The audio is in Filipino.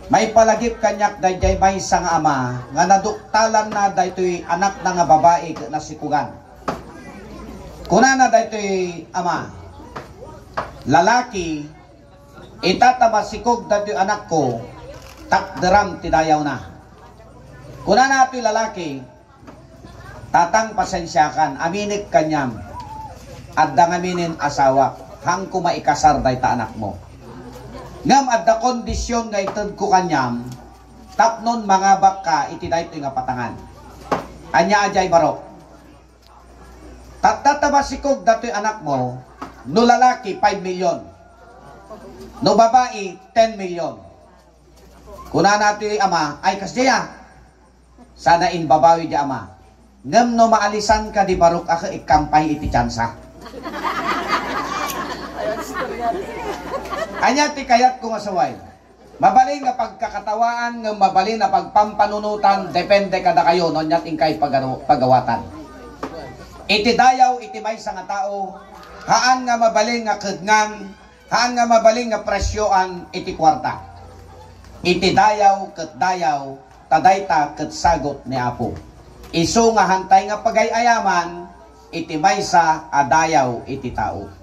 May palagip kanyak dayjay may sang ama nga naduktalan na daytoy anak na nga babae na sikugan. Kuna na daytoy ama, lalaki, itatama sikog daytoy anak ko, takderam tidayaw na. Kuna na ito'y lalaki, tatang pasensyakan, aminik kanyam, at dangaminin asawa, hang kumaikasar dayta anak mo. Ngam adda kondisyon nga itod ko kanyam, tapnon mga baka itiday ito nga patangan. Anya ajay barok. Tatatabasikog dato'y anak mo, no lalaki 5 milyon, no babae 10 milyon. Kuna nato'y ama, ay kasya, sana in babawi di ama. Ngam no maalisan ka di barok ako ikampay iti tsansa. Anya ti kayat kung asaway. Mabaling nga pagkakatawaan, nga mabaling na pagpampanunutan, depende kada kayo, no nyat ingkay pagawatan. Iti dayaw, iti may nga tao, haan nga mabaling nga kedngan, haan nga mabaling nga presyoan, iti kwarta. Iti dayaw, ket dayaw, tadayta ket sagot ni Apo. Isu nga hantay nga pagayayaman, iti may adayaw, iti tao.